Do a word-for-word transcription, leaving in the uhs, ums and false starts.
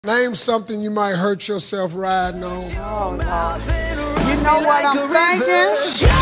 Name something you might hurt yourself riding on. Oh, no. You know what I'm thinking?